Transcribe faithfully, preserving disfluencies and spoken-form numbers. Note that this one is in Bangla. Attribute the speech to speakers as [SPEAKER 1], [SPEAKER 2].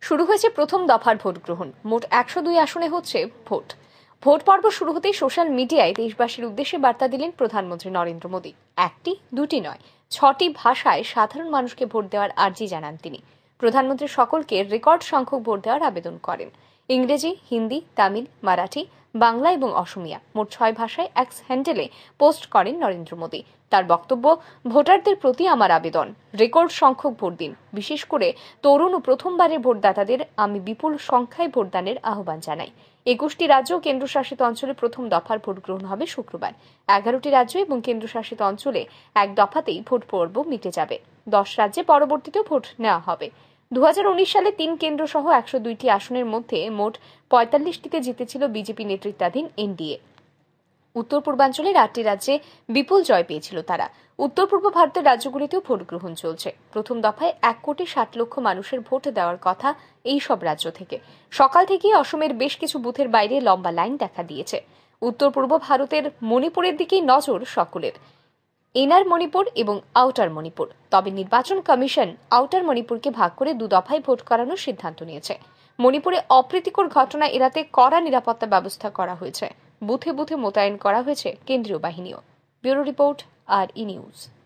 [SPEAKER 1] শুরু হয়েছে প্রথম দফার ভোট গ্রহণ। মোট একশো দুই আসনে হচ্ছে ভোট। ভোট পর্ব শুরু হতেই সোশ্যাল মিডিয়ায় দেশবাসীর উদ্দেশ্যে বার্তা দিলেন প্রধানমন্ত্রী নরেন্দ্র মোদী। একটি দুটি নয়, ছটি ভাষায় সাধারণ মানুষকে ভোট দেওয়ার আর্জি জানান তিনি। প্রধানমন্ত্রী সকলকে রেকর্ড সংখ্যক ভোট দেওয়ার আবেদন করেন। ইংরেজি, হিন্দি, তামিল, মারাঠি, বাংলা এবং অসমিয়া মোট ছয় ভাষায় এক্স হ্যান্ডেলে পোস্ট করেন নরেন্দ্র মোদী। তার বক্তব্য, ভোটারদের প্রতি আমার আবেদন, রেকর্ড সংখ্যক ভোট দিন। বিশেষ করে তরুণ ও প্রথমবারের ভোটদাতাদের আমি বিপুল সংখ্যায় ভোটদানের আহ্বান জানাই। একুশটি রাজ্য ও কেন্দ্রশাসিত অঞ্চলে প্রথম দফার ভোট গ্রহণ হবে শুক্রবার। এগারোটি রাজ্য এবং কেন্দ্রশাসিত অঞ্চলে এক দফাতেই ভোট পর্ব মিটে যাবে। দশ রাজ্যে পরবর্তীতেও ভোট নেওয়া হবে। দু হাজার উনিশ সালে তিন কেন্দ্র সহ একশো দুইটি আসনের মধ্যে মোট পঁয়তাল্লিশটিতে জিতেছিল বিজেপি নেতৃত্বাধীন এনডিএ। উত্তর পূর্বাঞ্চলের আটটি রাজ্যে বিপুল জয় পেয়েছিল তারা। উত্তর পূর্ব ভারতের রাজ্যগুলিতেও ভোট গ্রহণ চলছে। প্রথম দফায় এক কোটি ষাট লক্ষ মানুষের ভোট দেওয়ার কথা এই সব রাজ্য থেকে। সকাল থেকেই অসমের বেশ কিছু বুথের বাইরে লম্বা লাইন দেখা দিয়েছে। উত্তর পূর্ব ভারতের মণিপুরের দিকেই নজর সকলের। ইনার মণিপুর এবং আউটার মণিপুর। তবে নির্বাচন কমিশন আউটার মণিপুরকে ভাগ করে দু দফায় ভোট করানোর সিদ্ধান্ত নিয়েছে। মণিপুরে অপ্রীতিকর ঘটনা এড়াতে কড়া নিরাপত্তা ব্যবস্থা করা হয়েছে। বুথে বুথে মোতায়েন করা হয়েছে কেন্দ্রীয় বাহিনীও। ব্যুরো রিপোর্ট, আর ই নিউজ।